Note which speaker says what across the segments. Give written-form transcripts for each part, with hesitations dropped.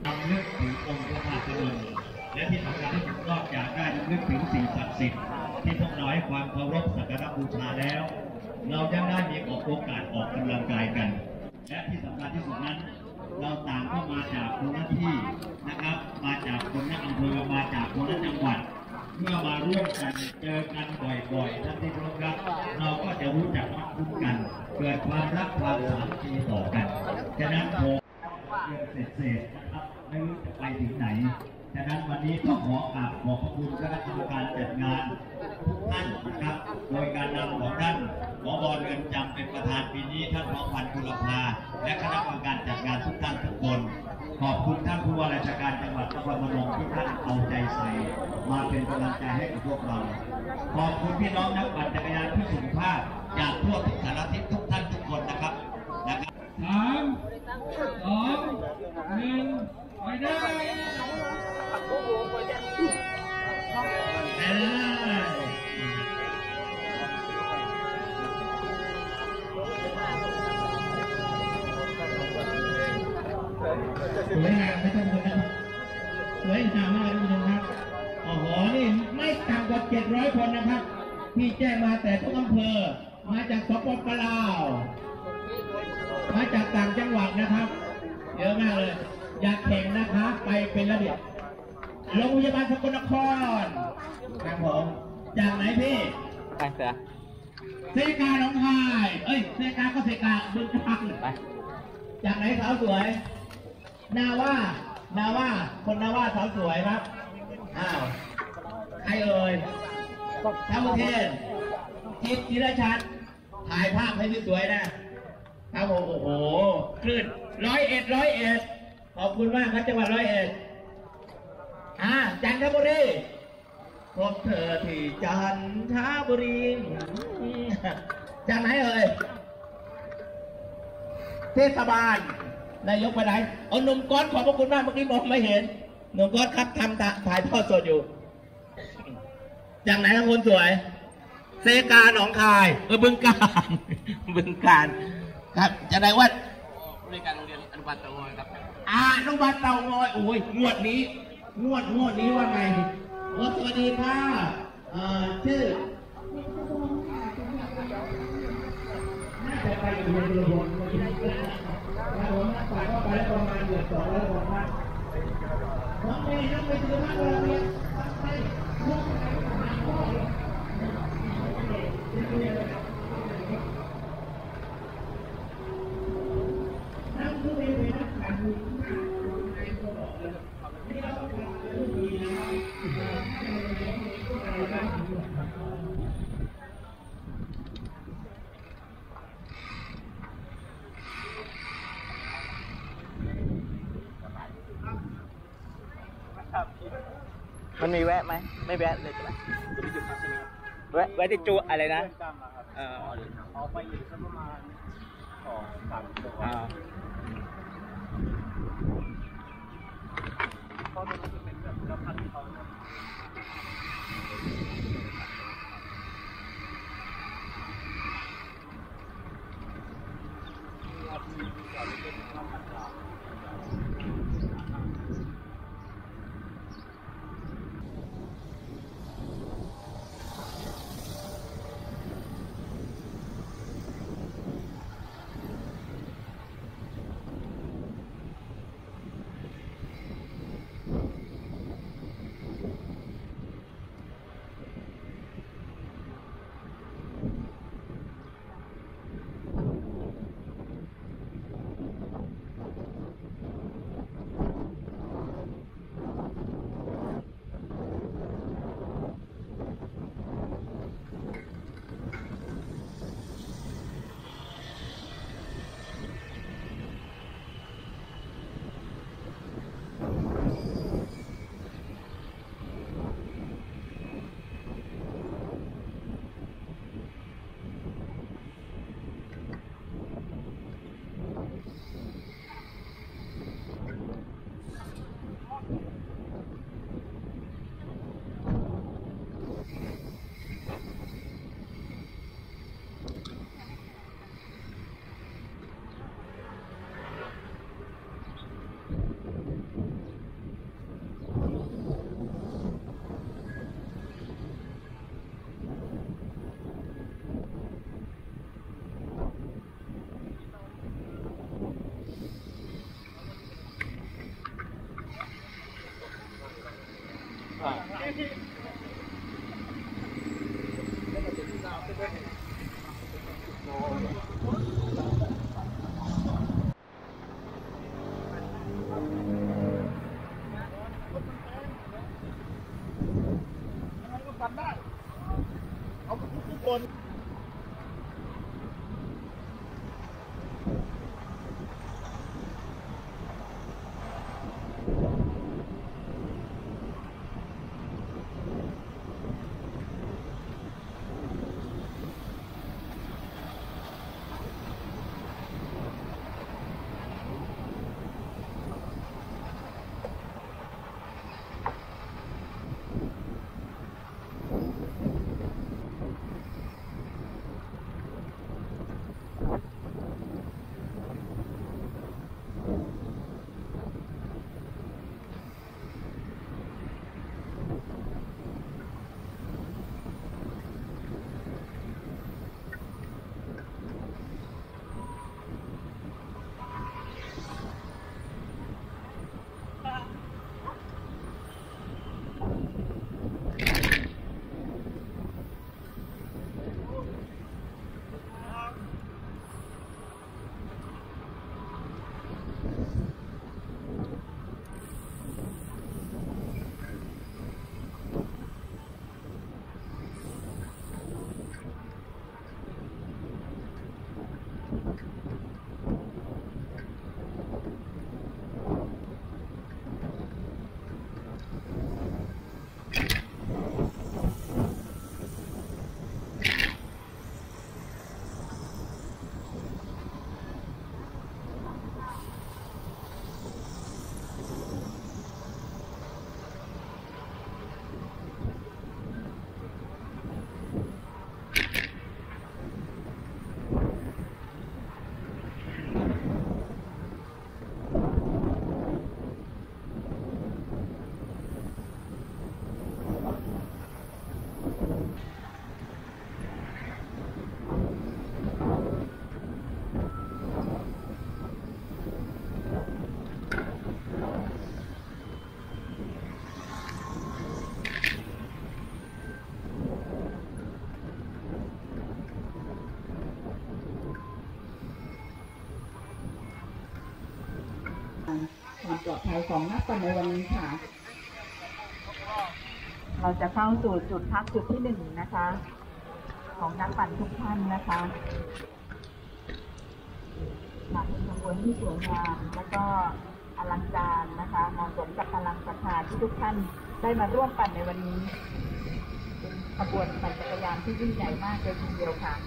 Speaker 1: รำลึกถึงองค์พระธาตุพนมและที่สำคัญที่สุดนอกจากได้รำลึกถึงสิ่งศักดิ์สิทธิ์ที่พวกเราให้ความเคารพสักการะบูชาแล้วเราจะได้มีโอกาสออกกำลังกายกันและที่สำคัญที่สุดนั้นเราต่างก็มาจากคนละที่นะครับมาจากคนละอำเภอมาจากคนละจังหวัดเมื่อมาร่วมกันเจอกันบ่อยๆท่านที่รู้ครับเราก็จะรู้จักมักคุ้นกันเกิดความรักความสามัคคีต่อกันฉะนั้นผมเศษนะครับไม่รู้จะไปถึงไหนฉะนั้นวันนี้ก็ขอกราบขอบพระคุณคณะกรรมการจัดงานทุกท่านนะครับโดยการนำของท่านผบ.เรือนจำเป็นประธานปีนี้ท่านรองพันกุลภาและคณะกรรมการจัดงานทุกท่านทุกคนขอบคุณท่านผู้ว่าราชการจังหวัดนครพนมที่ท่านเอาใจใส่มาเป็นกำลังใจให้กับพวกเราขอบคุณพี่น้องนักปั่นจักรยานเพื่อสุขภาพจากทั่วทุกสารทิศทุกท่านทุกคนนะครับ3 2 1ไปได้สวยงามไม่ต้องคนนะสวยงามมากทุกท่านครับโอ้โหนี่ไม่ต่ำกว่า700 คนนะครับที่แจ้งมาแต่ทุกอำเภอมาจากสปป.ลาวมาจากต่างจังหวัดนะครับเยอะมากเลยอยากแข่งนะคะไปเป็นระเบียบโรงพยาบาลสกลนครครับผมจากไหนพี่
Speaker 2: ไปเสือ
Speaker 1: เซกาหนองคายเอ้ยเซกาก็เซกาบึงกาฬไปจากไหนสาวสวยนาว่าคนนาว่าสาวสวยครับอ้าวใครเอ่ยทั้งประเทศจิตจิรชัดถ่ายภาพให้สวยๆนะครับโอ้โหคลื่น101ขอบคุณมากครับจังหวัด101จันทบุรีพบเธอที่จันทบุรีจากไหนเอ่ยเทศบาลนายกไปไหนเอาหนุ่มก้อนขอบพระคุณมากเมื่อกี้มองไม่เห็นหนุ่มก้อนครับทำถ่ายทอดสดอยู่จากไหนครับคนสวยเซกาหนองคายบึงกาฬครับจากไหนวัดบริการโรงเรียนอนุบาลเตางอยครับอนุบาลเตางอยโอ้ยงวดนี้ว่าไงสวัสดีค่ะชื่อน่าจะไปอยู่ในเรือผมผมฝากเข้าไปแล้วประมาณเดือน200 กว่าพันน้องเมย์น้องไปซื้อมาเราเนี่ยไปลูกไปหาพ่อนั่งคือไปนักการเมือง
Speaker 2: มันมีแวะไหมไม่แวะเลยใช่ไหมแวะที่จูอะไรนะ
Speaker 3: ออกไปอยู่สักประมาณ2-3 ตัวก็จะเป็นแบบรับพันเขา
Speaker 4: ความปลอดภัยของนักปั่นในวันนี้ค่ะ เราจะเข้าสู่จุดพักจุดที่1นะคะของนักปั่นทุกท่านนะคะเป็นขบวนที่สวยงามและก็อลังการนะคะเหมาะสมกับพลังศรัทธาที่ทุกท่านได้มาร่วมปั่นในวันนี้เป็นขบวนปั่นจักรยานที่ยิ่งใหญ่มากเลยทีเดียวค่ะ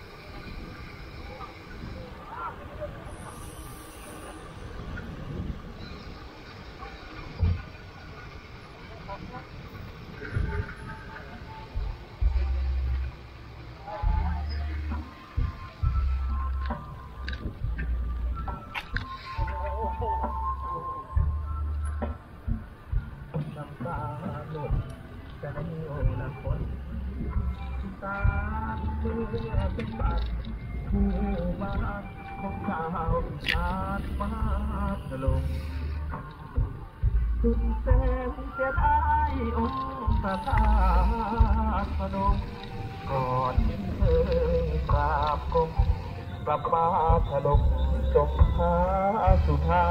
Speaker 2: เป็นบัตรผู้มาของชาวชาติมาถล่มสุดแสนเสียดายองค์พระธาตุพนมก่อนที่เคยกราบก้มกลับมาถล่มจงหาสุธา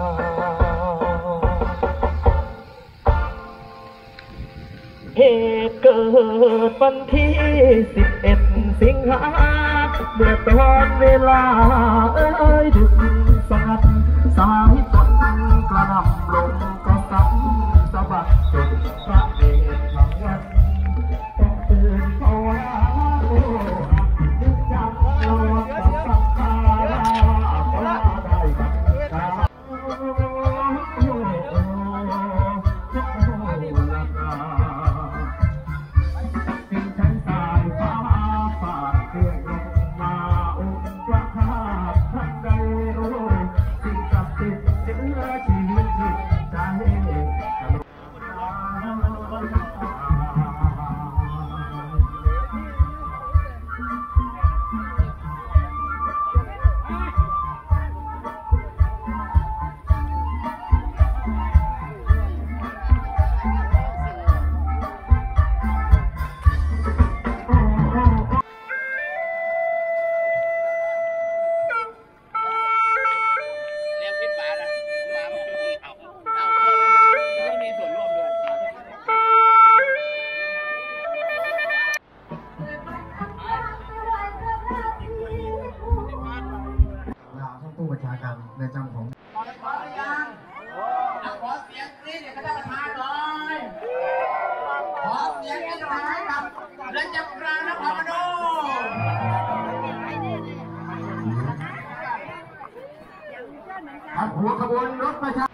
Speaker 2: เหตุเกิดวันที่11 สิงหาเมื่อตอนเวลาดึกสงัดสายฝนกระหน่ำลงกระสับสะบัดจนพระเดชทั้งวันต้องตื่นภาวนานึกจำเรากับสังขารเพราะได้กับตาสิ่งศักดิ์สิทธิ์
Speaker 5: ผู้บัญชาการเรือนจำของ
Speaker 2: ขอเสียงกรี๊ดเนี่ยก็ได้ประธานหน่อยขอเสียงกรี๊ดหน่อยกับเรือนจำกลางนครพนมครับหัวขบวนรถประชา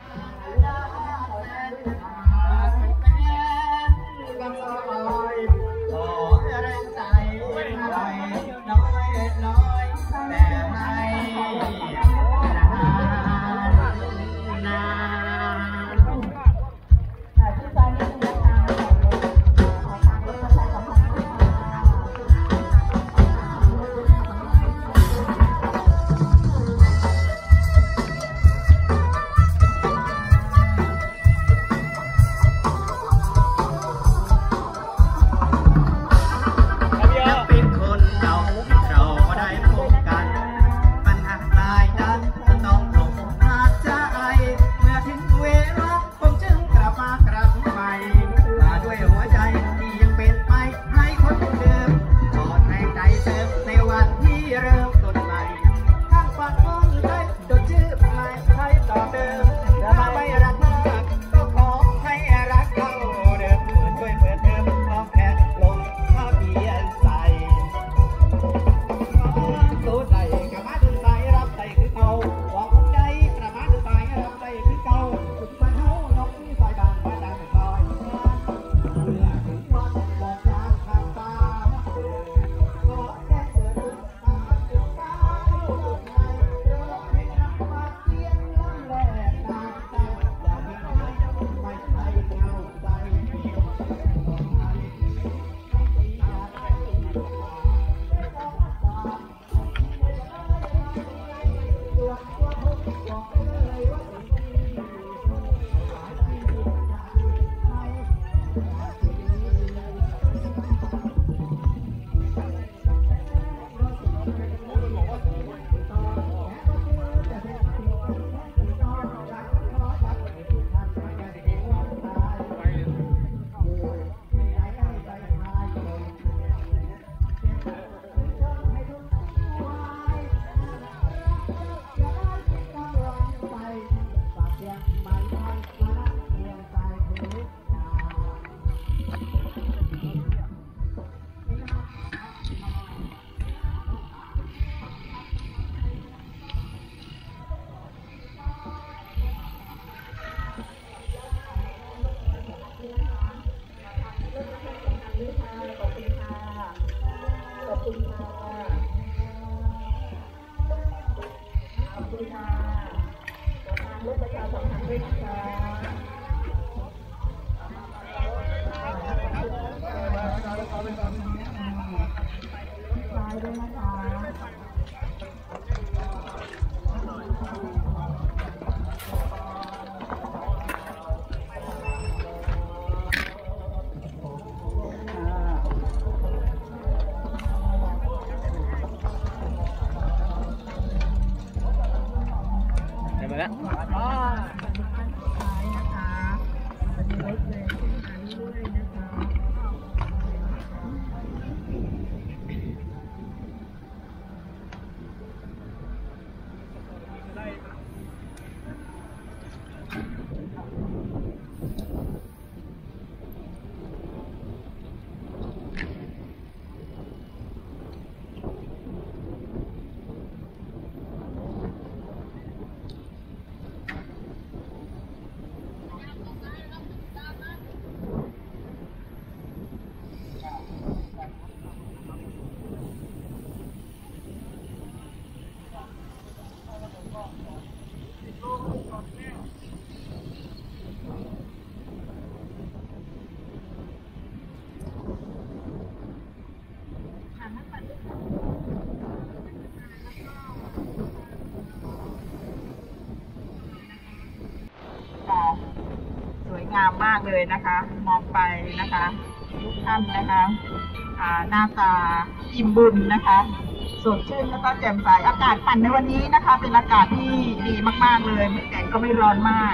Speaker 4: งามมากเลยนะคะมองไปนะคะทุกท่านนะคะหน้าตาอิ่มบุญนะคะสดชื่นแล้วก็แจ่มใสอากาศปั่นในวันนี้นะคะเป็นอากาศที่ดีมากๆเลยแดดก็ไม่ร้อนมาก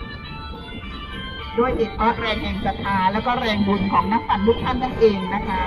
Speaker 4: ด้วยเหตุเพราะแรงแห่งศรัทธาแล้วก็แรงบุญของนักปั่นทุกท่านนั่นเองนะคะ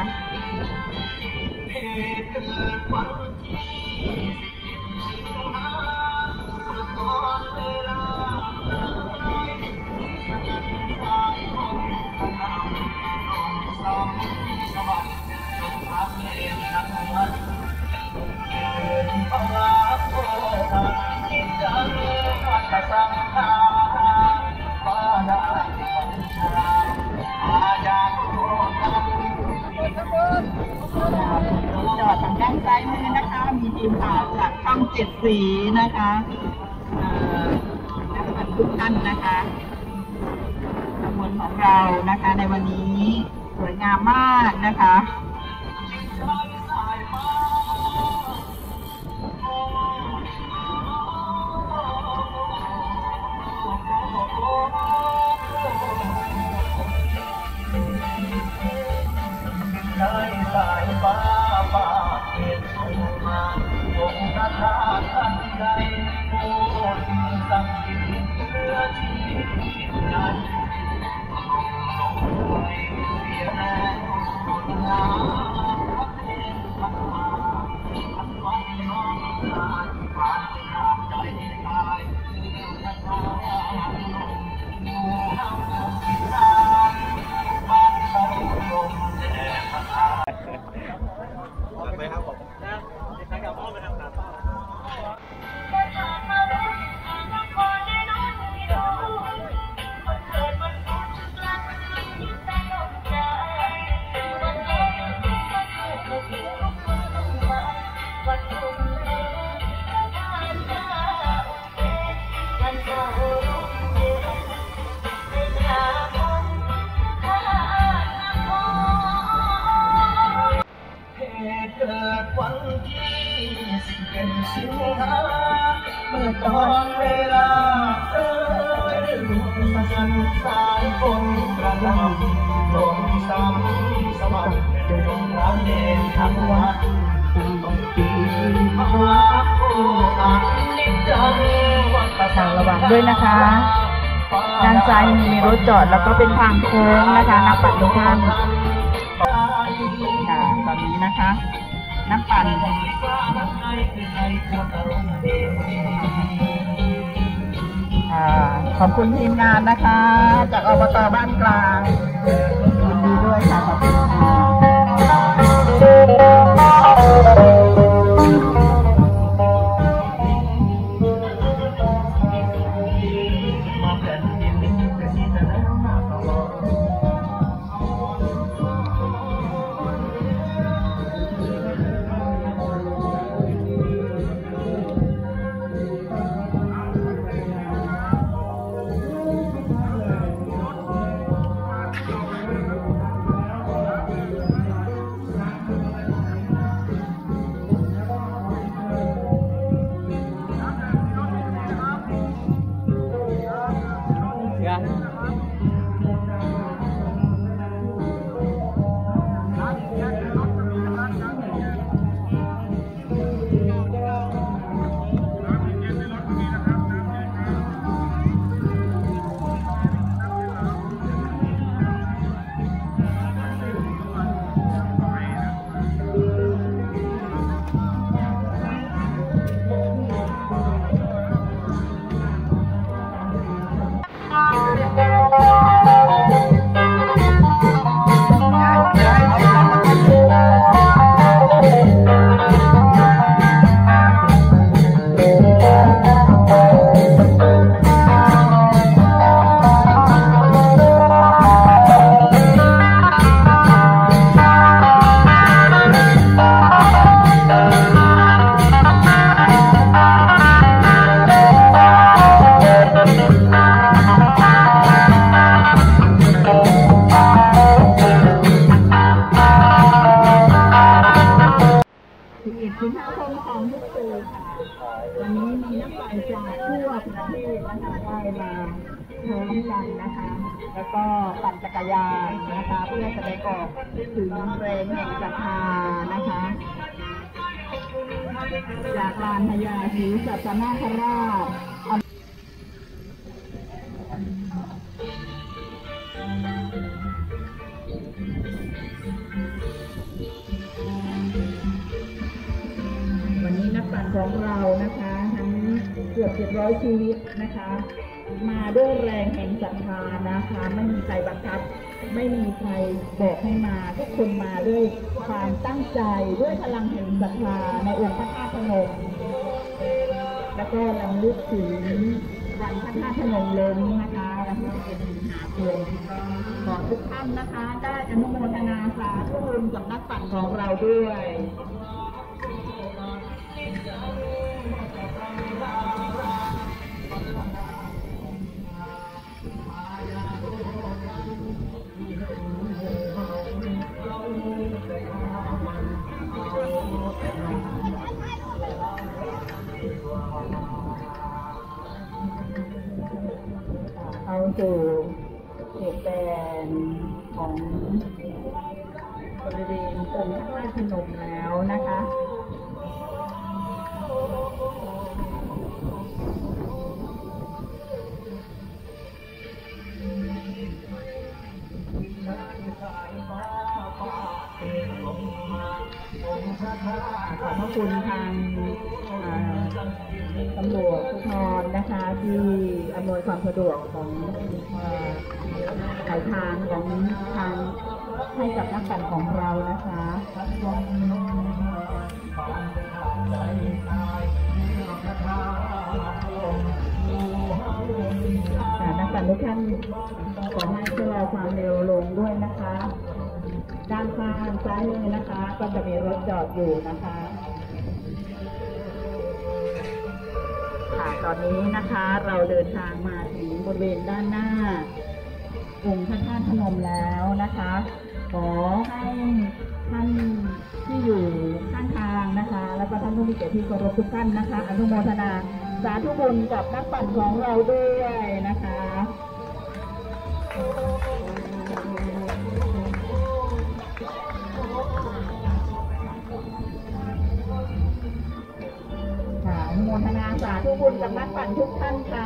Speaker 4: 7 สีนะคะนักปั่นทุกท่านนะคะขบวนของเรานะคะในวันนี้สวยงามมากนะคะ
Speaker 2: สายฟ้าฟ้าเขียนมาองค์พระธาตุท่านใดโอ้สิ่งศักดิ์สิทธิ์เหลือที่ไหนเสียแรงน้ำเส้นพันมาพันวันน้องตายผ่านทางใจตายพระธาตุอยู่ห้างสิทธาบ้านเขาลมแดดพระธาตุ
Speaker 3: ไปครับผมนะใครกับพ่อไปทำงานต่อ
Speaker 2: เกิดวันที่11 สิงหาเมื่อตอนเวลาสันสายฝนกระหน่ำลมซ้ำสวัสดิ์จงร้องเด่นทั้งวันต้องปีมาโอ้อันนิจจังวัฏจักร
Speaker 4: ระวังด้วยนะคะด้านซ้ายมีรถจอดแล้วก็เป็นทางโค้งนะคะนักปั่นทุกท่านค่ะตอนนี้นะคะนักปั่นขอบคุณทีมงานนะคะจากอบต.บ้านกลางยินดีด้วยค่ะขอบคุณค่ะวันนี้มีนักปั่นจากทั่วประเทศนะคะได้มาพร้อมกันนะคะแล้วก็ปั่นจักรยานนะคะเพื่อแสดงออกถึงแรงแห่งศรัทธานะคะจากลานพญาศรีสัตนาคราชวันนี้นักปั่นของเรานะคะทั้งเกือบ700 ชีวิตนะคะมาด้วยแรงแห่งศรัทธานะคะไม่มีใครบังคับไม่มีใครบอกให้มาทุกคนมาด้วยความตั้งใจด้วยพลังแห่งศรัทธาในองค์พระธาตุพนมแล้วก็รำลึกถึงวันพระธาตุพนมล้มนะคะวันที่11 สิงหาคมขอทุกท่านนะคะได้อนุโมทนาสาธุบุญกับนักปั่นของเราด้วยสู่เขตแดนของบริเวณองค์พระธาตุพนมแล้วนะคะขอบพระคุณทางตำรวจภูธรนะคะที่อำนวยความสะดวกของสายทางของทางให้กับนักปั่นของเรานะคะนักปั่นทุกท่านขอให้ชะลอความเร็วลงด้วยนะคะด้านข้างซ้ายมือนะคะก็จะมีรถจอดอยู่นะคะค่ะตอนนี้นะคะเราเดินทางมาถึงบริเวณด้านหน้าองค์พระธาตุพนมแล้วนะคะขอให้ท่านที่อยู่ข้างทางนะคะแล้วก็ท่านผู้มีเกียรติที่เคารพทุกท่านนะคะอนุโมทนาสาธุบุญกับนักปั่นของเราด้วยนะคะอนุโมทนาสาธุบุญกับนักปั่นทุกท่านค่ะ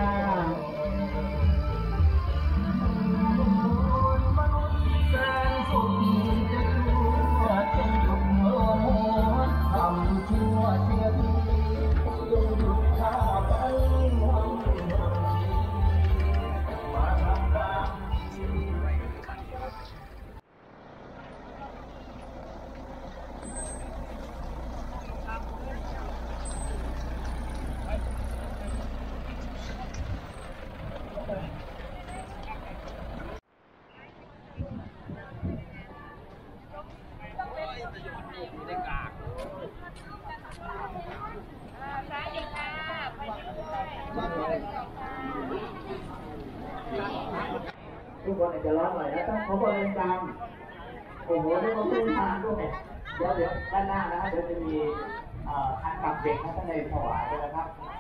Speaker 4: ทุกคนอาจจะร้อนหน่อยนะต้องขอบริการโอ้โหได้มาขึ้นทางด้วยเดี๋ยวด้านหน้านะครับเดี๋ยวจะมีทางกับเด็กท่านในถวายด้วยนะครับ